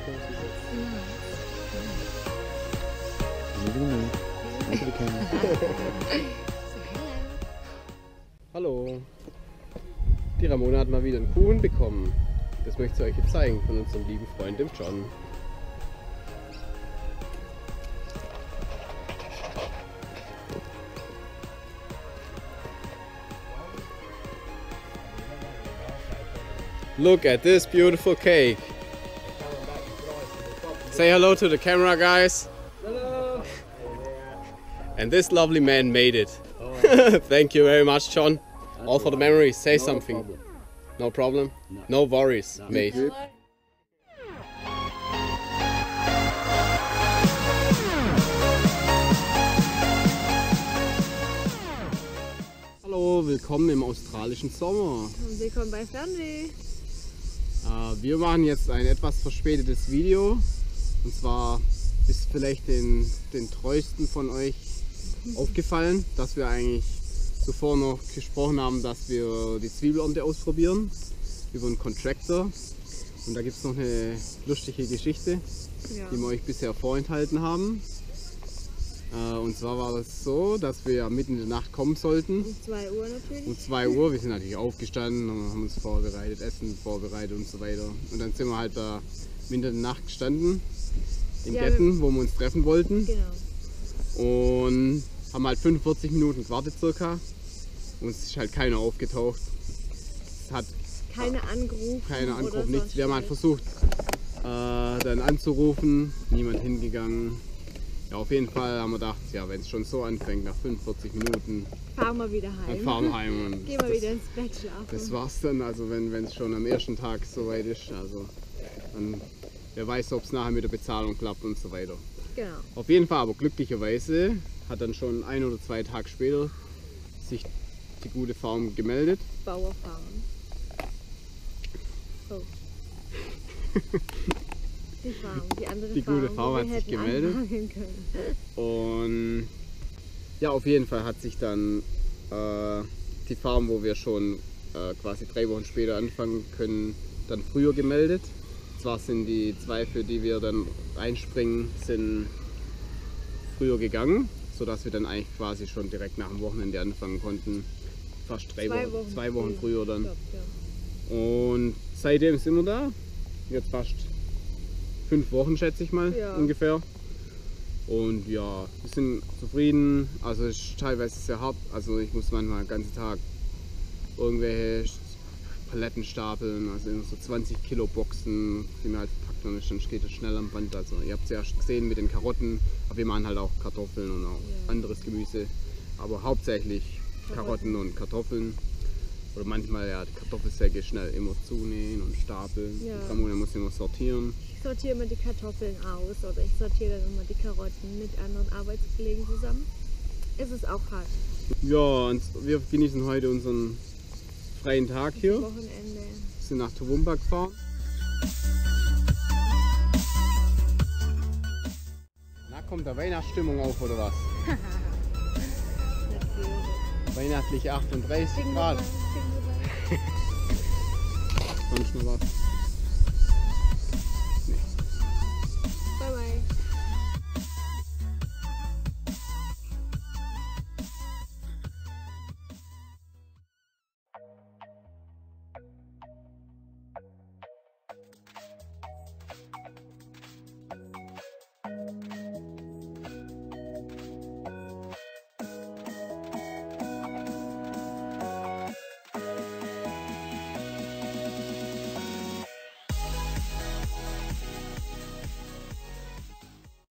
Hallo. Die Ramona hat mal wieder einen Kuchen bekommen. Das möchte ich euch jetzt zeigen von unserem lieben Freund, dem John. Look at this beautiful cake. Say hello to the camera, guys. Hello. And this lovely man made it. Thank you very much, John. All for the memories. Say something. Problem. No problem? No worries, mate. Hallo, willkommen im australischen Sommer. Willkommen bei Fernweh. Wir machen jetzt ein etwas verspätetes Video. Und zwar ist vielleicht den treuesten von euch aufgefallen, dass wir eigentlich zuvor noch gesprochen haben, dass wir die Zwiebelernte ausprobieren über einen Contractor. Und da gibt es noch eine lustige Geschichte, die wir euch bisher vorenthalten haben. Und zwar war das so, dass wir mitten in der Nacht kommen sollten. Um 2 Uhr natürlich. Um 2 Uhr, wir sind natürlich aufgestanden, haben uns vorbereitet, Essen vorbereitet und so weiter. Und dann sind wir halt da mitten in der Nacht gestanden, in Getten, wo wir uns treffen wollten. Genau. Und haben halt 45 Minuten gewartet circa. Und es ist halt keiner aufgetaucht. Es hat Keine angerufen, nichts. Wir haben halt versucht dann anzurufen, niemand hingegangen. Ja, auf jeden Fall haben wir gedacht, ja, wenn es schon so anfängt, nach 45 Minuten, fahren wir wieder heim. dann fahren wir heim. Und Gehen wir wieder ins Bett schlafen. das war's dann, also wenn es schon am ersten Tag soweit ist, also dann, wer weiß, ob es nachher mit der Bezahlung klappt und so weiter. Genau. Auf jeden Fall, aber glücklicherweise hat dann schon 1 oder 2 Tage später sich die gute Farm gemeldet. Bauerfarm. Oh. Die Farm, die andere Die Farm, gute Farm wo hat wir sich hätten gemeldet. anfangen können. Und ja, auf jeden Fall hat sich dann die Farm, wo wir schon quasi 3 Wochen später anfangen können, dann früher gemeldet. Zwar sind die 2, für die wir dann einspringen, sind früher gegangen, sodass wir dann eigentlich quasi schon direkt nach dem Wochenende anfangen konnten. Fast 2 Wochen früher dann. Ja. Und seitdem sind wir da. Jetzt fast 5 Wochen, schätze ich mal, ungefähr. Und ja, wir sind zufrieden. Also es ist teilweise sehr hart. Also ich muss manchmal den ganzen Tag irgendwelche Paletten stapeln, also immer so 20 Kilo Boxen, die man halt packt und dann geht es schnell am Band. Also ihr habt es ja gesehen mit den Karotten, aber wir machen halt auch Kartoffeln und auch anderes Gemüse. Aber hauptsächlich Karotten und Kartoffeln. Oder manchmal ja die Kartoffelsäcke schnell immer zunähen und stapeln. Ja. Und Ramona muss immer sortieren. Ich sortiere immer die Kartoffeln aus oder ich sortiere dann immer die Karotten mit anderen Arbeitskollegen zusammen. Es ist auch hart. Ja, und wir genießen heute unseren freien Tag hier. Wochenende. Wir sind nach Toowoomba gefahren. Na, kommt da Weihnachtsstimmung auf oder was? Weihnachtliche 38 Grad. Sonst noch was?